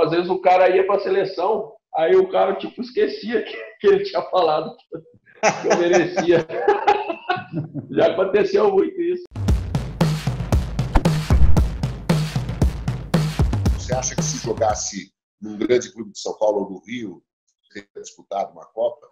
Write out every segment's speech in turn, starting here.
às vezes o cara ia para a seleção, aí o cara, tipo, esquecia que ele tinha falado que eu merecia. Já aconteceu muito isso. Você acha que se jogasse num grande clube de São Paulo ou do Rio, teria disputado uma Copa?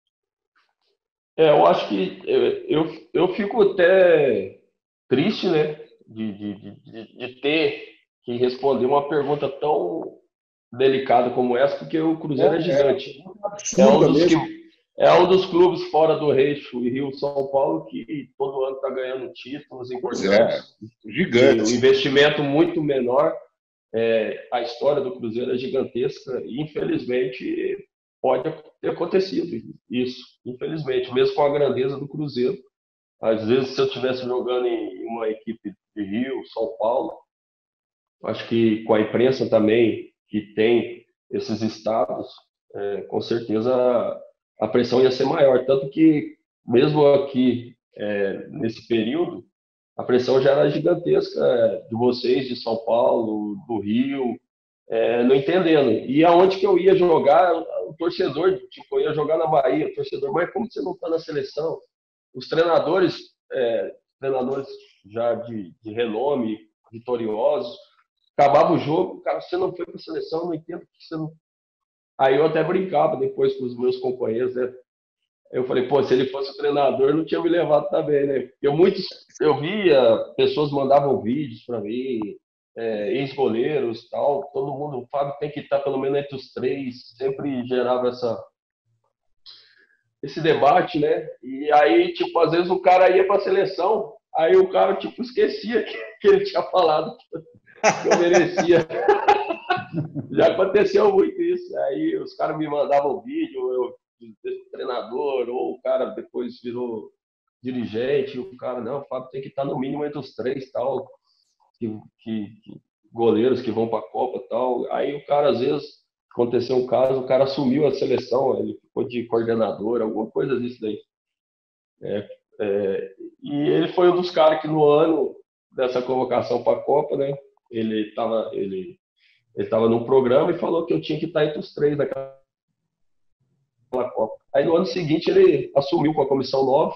Eu acho que eu fico até triste, né, de ter que responder uma pergunta tão delicada como essa, porque o Cruzeiro é gigante. Absurda mesmo. É um dos clubes fora do eixo e Rio-São Paulo que todo ano está ganhando títulos Pois importantes. gigante. Um investimento muito menor. A história do Cruzeiro é gigantesca e, infelizmente, pode ter acontecido isso. Infelizmente, mesmo com a grandeza do Cruzeiro. Às vezes, se eu estivesse jogando em uma equipe de Rio, São Paulo, acho que com a imprensa também, que tem esses estados, com certeza a pressão ia ser maior. Tanto que, mesmo aqui, nesse período, a pressão já era gigantesca de vocês, de São Paulo, do Rio, não entendendo. E aonde que eu ia jogar, o torcedor, tipo, eu ia jogar na Bahia, o torcedor, mas como você não está na seleção? Os treinadores, treinadores já de renome, vitoriosos, acabava o jogo, cara, você não foi para a seleção, eu não entendo que você não. Aí eu até brincava depois com os meus companheiros, né? Eu falei, pô, se ele fosse o treinador, não tinha me levado também, né? Eu via, pessoas mandavam vídeos para mim, ex-goleiros, tal, todo mundo, o Fábio tem que estar pelo menos entre os três, sempre gerava esse debate, né? E aí, tipo, às vezes o cara ia para a seleção, aí o cara, tipo, esquecia que ele tinha falado que eu merecia. Já aconteceu muito isso. Aí os caras me mandavam vídeo, treinador, ou o cara depois virou dirigente, o cara, não, o Fábio tem que estar no mínimo entre os três, tal, que goleiros que vão para a Copa, tal. Aí o cara, às vezes, aconteceu um caso, o cara assumiu a seleção, ele ficou de coordenador, alguma coisa disso daí. E ele foi um dos caras que no ano dessa convocação para a Copa, né, ele estava num programa e falou que eu tinha que estar entre os três naquela Copa. Aí no ano seguinte ele assumiu com a comissão nova.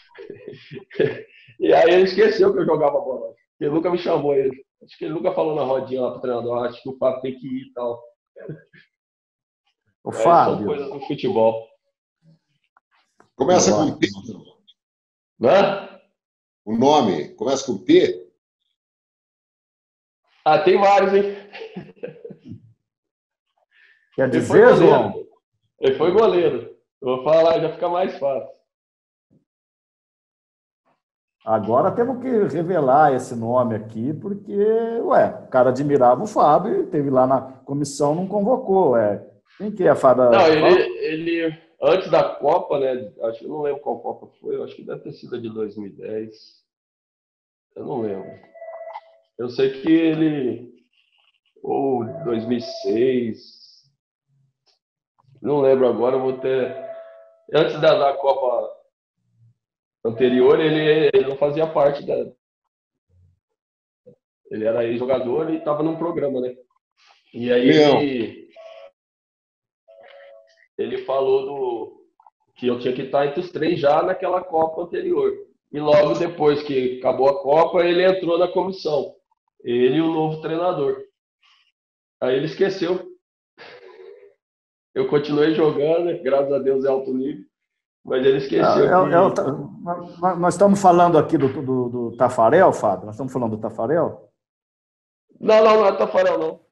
E aí ele esqueceu que eu jogava bola. Ele nunca me chamou ele. Acho que ele nunca falou na rodinha lá pro treinador, acho que o Fábio tem que ir e tal. O Fábio. São coisas do futebol. Começa com T. Hã? O nome começa com T? Ah, tem vários, hein? Quer dizer, João? Ele foi goleiro. Eu vou falar, já fica mais fácil. Agora temos que revelar esse nome aqui, porque, o cara admirava o Fábio, esteve lá na comissão, não convocou. Quem que é, Fábio? Não, ele antes da Copa, né? Acho que eu não lembro qual Copa foi, eu acho que deve ter sido a de 2010. Eu não lembro. Eu sei que ele, ou 2006, não lembro agora, eu vou ter. Antes da Copa anterior, ele não fazia parte da. Ele era ex-jogador e estava num programa, né? E aí ele falou que eu tinha que estar entre os três já naquela Copa anterior. E logo depois que acabou a Copa, ele entrou na comissão. Ele e o novo treinador. Aí ele esqueceu. Eu continuei jogando, né? Graças a Deus é alto nível. Mas ele esqueceu Nós estamos falando aqui do Tafarel, Fábio? Nós estamos falando do Tafarel? Não é Tafarel, não.